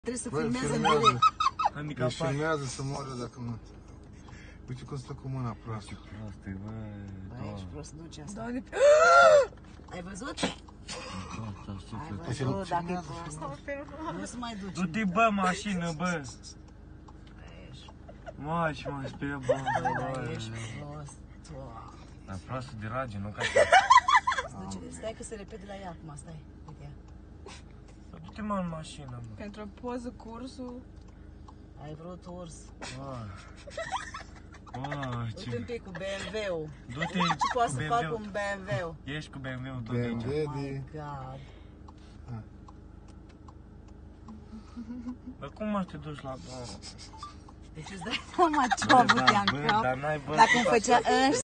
Trebuie să filmeze în direct. Deci filmează să moară dacă nu. Uite cum stă cu mâna proastă. Băi, ești prost, duce asta. Ai văzut? Ai văzut dacă e prost. Nu se mai duce. Du-te, bă, mașină, bă. Mai și mă sperie, bă. Ești prost. Dar proastă de rage, nu ca Stai că se repede la ea acum, stai. Uite ea. Du-te, mă, în mașină, bă. Pentru poză cursul. Ai vrut urs. Ce... Uite un pic cu BMW-ul. Du-te Ce poate să fac BMW. cu un BMW? Ești cu BMW-ul tot de aici. BMW My de... God. Dar cum mă te duci la bă? Deci îți dai seama ce-o avut ea în cap? Dar n-ai bă. Dacă îmi făcea